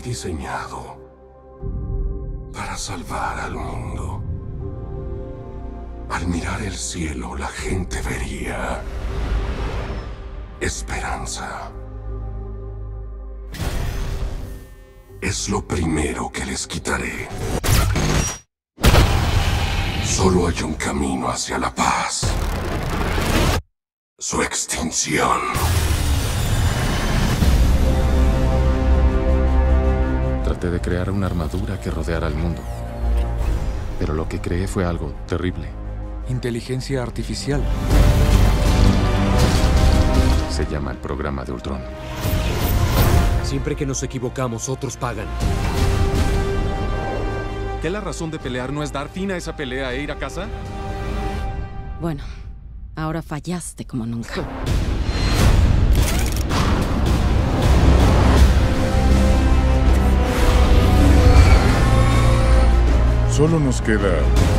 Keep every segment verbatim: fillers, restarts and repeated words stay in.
diseñado para salvar al mundo. Al mirar el cielo, la gente vería esperanza. Es lo primero que les quitaré. Solo hay un camino hacia la paz. Su extinción. Traté de crear una armadura que rodeara el mundo. Pero lo que creé fue algo terrible. Inteligencia artificial. Se llama el programa de Ultron. Siempre que nos equivocamos, otros pagan. ¿Qué la razón de pelear no es dar fin a esa pelea e ir a casa? Bueno, ahora fallaste como nunca. Solo nos queda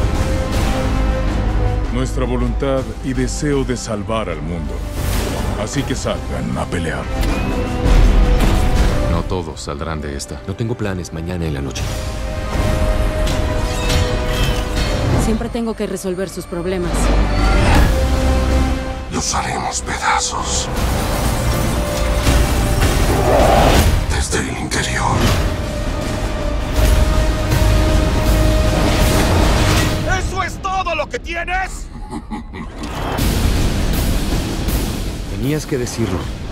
nuestra voluntad y deseo de salvar al mundo. Así que salgan a pelear. No todos saldrán de esta. No tengo planes mañana en la noche. Siempre tengo que resolver sus problemas. Los haremos pedazos. Desde el interior. ¿Eso es todo lo que tienes? Tenías que decirlo.